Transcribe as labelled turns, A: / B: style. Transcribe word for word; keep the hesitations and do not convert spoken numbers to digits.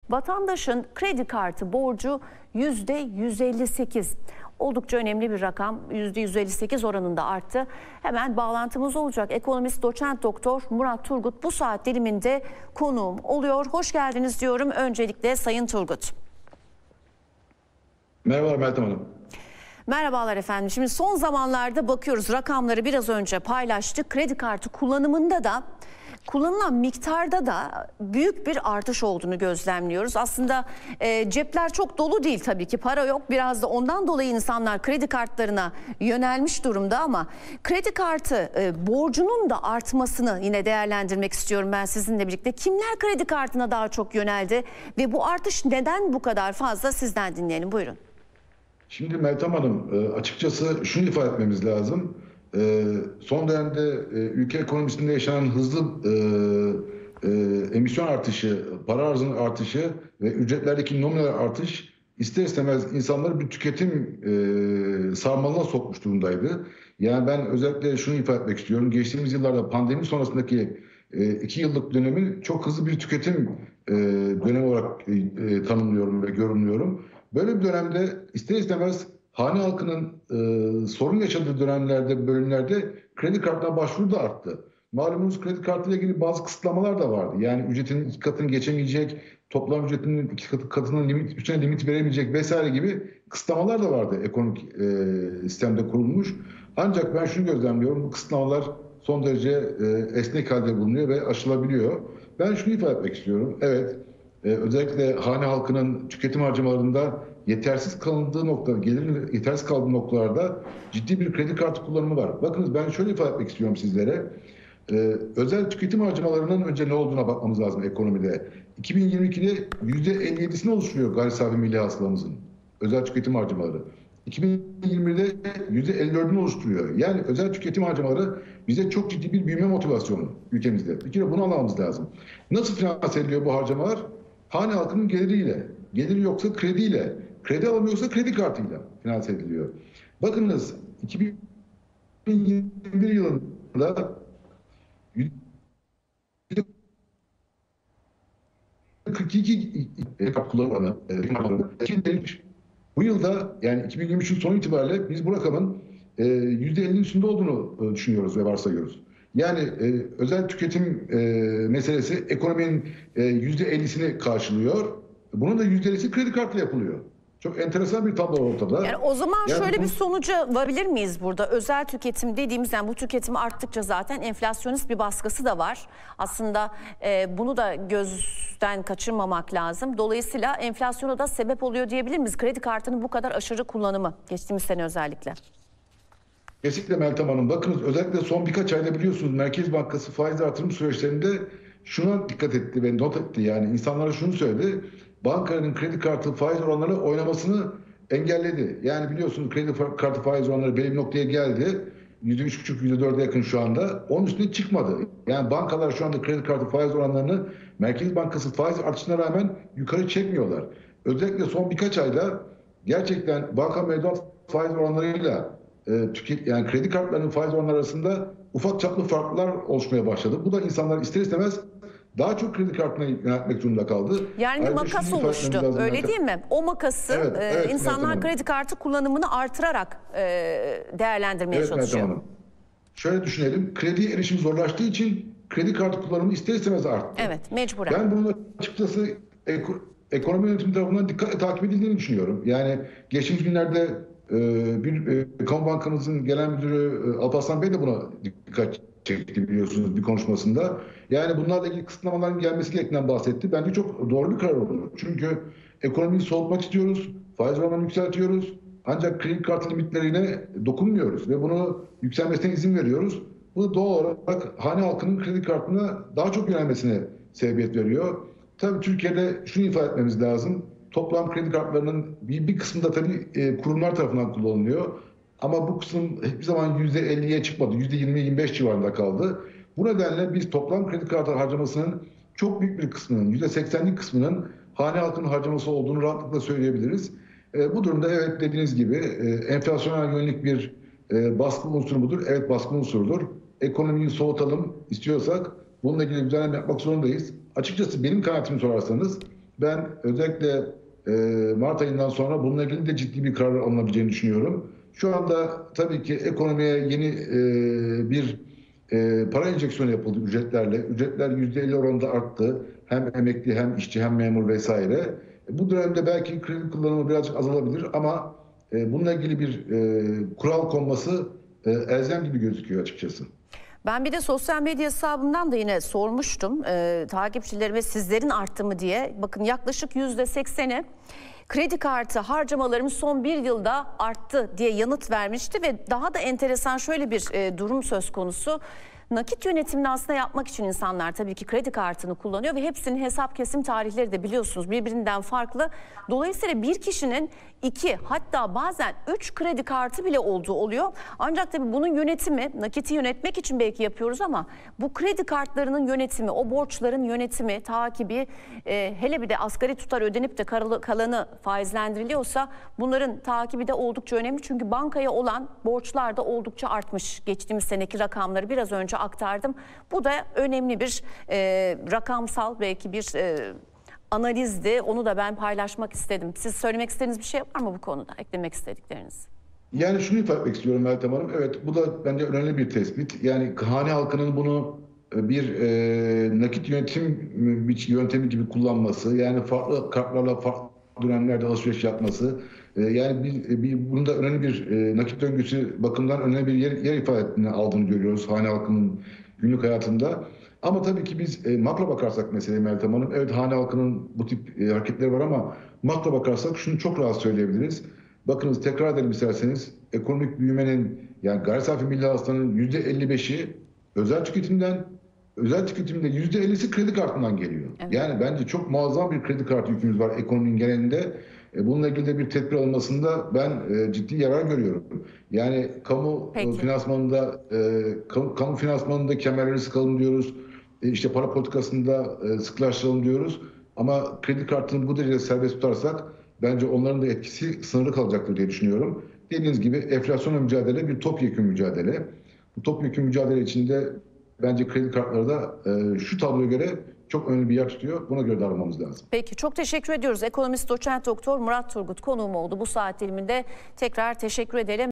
A: Vatandaşın kredi kartı borcu yüzde yüz elli sekiz. Oldukça önemli bir rakam, yüzde yüz elli sekiz oranında arttı. Hemen bağlantımız olacak. Ekonomist doçent doktor Murat Turgut bu saat diliminde konuğum oluyor. Hoş geldiniz diyorum öncelikle Sayın Turgut.
B: Merhabalar Meltem Hanım.
A: Merhabalar efendim. Şimdi son zamanlarda bakıyoruz, rakamları biraz önce paylaştık. Kredi kartı kullanımında da kullanılan miktarda da büyük bir artış olduğunu gözlemliyoruz. Aslında e, cepler çok dolu değil tabii ki, para yok. Biraz da ondan dolayı insanlar kredi kartlarına yönelmiş durumda ama kredi kartı e, borcunun da artmasını yine değerlendirmek istiyorum ben sizinle birlikte. Kimler kredi kartına daha çok yöneldi ve bu artış neden bu kadar fazla, sizden dinleyelim, buyurun.
B: Şimdi Meltem Hanım, açıkçası şunu ifade etmemiz lazım. Son dönemde ülke ekonomisinde yaşanan hızlı emisyon artışı, para arzının artışı ve ücretlerdeki nominal artış ister istemez insanları bir tüketim sarmalına sokmuş durumdaydı. Yani ben özellikle şunu ifade etmek istiyorum. Geçtiğimiz yıllarda pandemi sonrasındaki iki yıllık dönemi çok hızlı bir tüketim dönemi olarak tanımlıyorum ve görünüyorum. Böyle bir dönemde ister istemez hane halkının e, sorun yaşadığı dönemlerde, bölümlerde kredi kartına başvuru da arttı. Malumunuz kredi kartıyla ilgili bazı kısıtlamalar da vardı. Yani ücretinin iki katını geçemeyecek, toplam ücretinin iki katı, katının limit, üstüne limit veremeyecek vesaire gibi kısıtlamalar da vardı ekonomik e, sistemde kurulmuş. Ancak ben şunu gözlemliyorum, bu kısıtlamalar son derece e, esnek halde bulunuyor ve aşılabiliyor. Ben şunu ifade etmek istiyorum. Evet. Ee, özellikle hane halkının tüketim harcamalarında yetersiz kalındığı nokta, gelirin yetersiz kaldığı noktalarda ciddi bir kredi kartı kullanımı var. Bakınız ben şöyle ifade etmek istiyorum sizlere. Ee, özel tüketim harcamalarının önce ne olduğuna bakmamız lazım ekonomide. iki bin yirmi ikide yüzde elli yedisini oluşturuyor gayri safi milli hasılamızın özel tüketim harcamaları. iki bin yirmide yüzde elli dördünü oluşturuyor. Yani özel tüketim harcamaları bize çok ciddi bir büyüme motivasyonu ülkemizde. Bir kere bunu anlamamız lazım. Nasıl finanse ediliyor bu harcamalar? Hane halkının geliriyle, geliri yoksa krediyle, kredi alamıyorsa kredi kartıyla finanse ediliyor. Bakınız iki bin yirmi bir yılında kırk iki kullanımı bu yılda yani iki bin yirmi üçün sonu itibariyle biz bu rakamın yüzde ellinin üstünde olduğunu düşünüyoruz ve varsayıyoruz. Yani e, özel tüketim e, meselesi ekonominin e, yüzde ellisini karşılıyor. Bunun da yüzde ellisi kredi kartıyla yapılıyor. Çok enteresan bir tablo ortada.
A: Yani o zaman
B: yani
A: şöyle
B: bu...
A: bir sonuca varabilir miyiz burada? Özel tüketim dediğimiz, yani bu tüketim arttıkça zaten enflasyonist bir baskısı da var. Aslında e, bunu da gözden kaçırmamak lazım. Dolayısıyla enflasyona da sebep oluyor diyebilir miyiz? Kredi kartının bu kadar aşırı kullanımı geçtiğimiz sene özellikle.
B: Kesinlikle Meltem Hanım. Bakınız özellikle son birkaç ayda biliyorsunuz Merkez Bankası faiz artırım süreçlerinde şuna dikkat etti ve not etti. Yani insanlara şunu söyledi. Bankaların kredi kartı faiz oranları oynamasını engelledi. Yani biliyorsunuz kredi kartı faiz oranları belli bir noktaya geldi. yüzde üç buçuk, yüzde dörde yakın şu anda. Onun üstüne çıkmadı. Yani bankalar şu anda kredi kartı faiz oranlarını Merkez Bankası faiz artışına rağmen yukarı çekmiyorlar. Özellikle son birkaç ayda gerçekten banka mevduat faiz oranlarıyla Tüket, yani kredi kartlarının faiz oranları arasında ufak çaplı farklar oluşmaya başladı. Bu da insanlar ister istemez daha çok kredi kartına yöneltmek zorunda kaldı.
A: Yani bir makas oluştu, öyle değil mi? O makası evet, e, evet, insanlar kredi kartı kullanımını artırarak e, değerlendirmeye evet, çalışıyor.
B: Şöyle düşünelim, krediye erişim zorlaştığı için kredi kartı kullanımı ister istemez arttı.
A: Evet, mecburen.
B: Ben bunun açıkçası eko, ekonomi yönetimi tarafından dikkatle takip edildiğini düşünüyorum. Yani geçtiğimiz günlerde bir kamu bankamızın genel müdürü Alparslan Bey de buna dikkat çekti biliyorsunuz bir konuşmasında. Yani bunlarla ilgili kısıtlamaların gelmesi gerektiğinden bahsetti. Bence çok doğru bir karar oldu. Çünkü ekonomiyi soğutmak istiyoruz, faiz oranlarını yükseltiyoruz. Ancak kredi kartı limitlerine dokunmuyoruz ve bunu yükselmesine izin veriyoruz. Bu doğal olarak hane halkının kredi kartına daha çok yönelmesine sebebiyet veriyor. Tabii Türkiye'de şunu ifade etmemiz lazım. Toplam kredi kartlarının bir, bir kısmında tabii e, kurumlar tarafından kullanılıyor. Ama bu kısım hiçbir zaman yüzde elliye çıkmadı. yüzde yirmi yirmi beş civarında kaldı. Bu nedenle biz toplam kredi kartı harcamasının çok büyük bir kısmının, yüzde seksenlik kısmının hane halkının harcaması olduğunu rahatlıkla söyleyebiliriz. E, bu durumda evet dediğiniz gibi e, enflasyona yönelik bir e, baskı unsuru mudur? Evet baskı unsurudur. Ekonomiyi soğutalım istiyorsak bununla ilgili bir düzenleme yapmak zorundayız. Açıkçası benim kanaatimi sorarsanız Ben özellikle e, Mart ayından sonra bununla ilgili de ciddi bir karar alınabileceğini düşünüyorum. Şu anda tabii ki ekonomiye yeni e, bir e, para enjeksiyonu yapıldı ücretlerle. Ücretler yüzde elli oranında arttı. Hem emekli hem işçi hem memur vesaire. Bu dönemde belki kredi kullanımı birazcık azalabilir ama e, bununla ilgili bir e, kural konması e, elzem gibi gözüküyor açıkçası.
A: Ben bir de sosyal medya hesabımdan da yine sormuştum e, takipçilerime sizlerin arttı mı diye. Bakın yaklaşık yüzde sekseni kredi kartı harcamalarımız son bir yılda arttı diye yanıt vermişti ve daha da enteresan şöyle bir e, durum söz konusu. Nakit yönetimini aslında yapmak için insanlar tabii ki kredi kartını kullanıyor ve hepsinin hesap kesim tarihleri de biliyorsunuz birbirinden farklı. Dolayısıyla bir kişinin iki hatta bazen üç kredi kartı bile olduğu oluyor. Ancak tabii bunun yönetimi, nakiti yönetmek için belki yapıyoruz ama bu kredi kartlarının yönetimi, o borçların yönetimi, takibi, e, hele bir de asgari tutar ödenip de kalanı faizlendiriliyorsa bunların takibi de oldukça önemli. Çünkü bankaya olan borçlar da oldukça artmış. Geçtiğimiz seneki rakamları biraz önce aktardım. Bu da önemli bir e, rakamsal belki bir e, analizdi. Onu da ben paylaşmak istedim. Siz söylemek istediğiniz bir şey var mı bu konuda? Eklemek istedikleriniz?
B: Yani şunu ifade etmek istiyorum Meltem Hanım. Evet, bu da bence önemli bir tespit. Yani hane halkının bunu bir e, nakit yönetim yöntemi gibi kullanması, yani farklı kartlarla farklı dönemlerde alışveriş yapması, e, yani bir, bir bunda önemli bir e, nakit döngüsü bakımından önemli bir yer, yer ifade aldığını görüyoruz hane halkının günlük hayatında. Ama tabii ki biz e, makro bakarsak meseleye Meltem Hanım, evet hane halkının bu tip e, hareketleri var ama makro bakarsak şunu çok rahat söyleyebiliriz. Bakınız tekrar edelim isterseniz, ekonomik büyümenin yani gayri safi milli hasılanın yüzde elli beşi özel tüketimden, özel tüketimde yüzde ellisi kredi kartından geliyor. Evet. Yani bence çok muazzam bir kredi kartı yükümüz var ekonominin genelinde. E, bununla ilgili de bir tedbir alınmasında ben e, ciddi yarar görüyorum. Yani kamu Peki. finansmanında e, kamu, kamu finansmanında kemerleri sıkalım diyoruz. E, işte para politikasında e, sıklaştıralım diyoruz. Ama kredi kartını bu derece serbest tutarsak bence onların da etkisi sınırlı kalacaktır diye düşünüyorum. Dediğiniz gibi enflasyonla mücadele bir topyekün mücadele. Bu topyekün mücadele içinde bence kredi kartları da e, şu tabloya göre çok önemli bir yer tutuyor. Buna göre davranmamız lazım.
A: Peki, çok teşekkür ediyoruz. Ekonomist doçent doktor Murat Turgut konuğum oldu bu saat diliminde. Tekrar teşekkür edelim.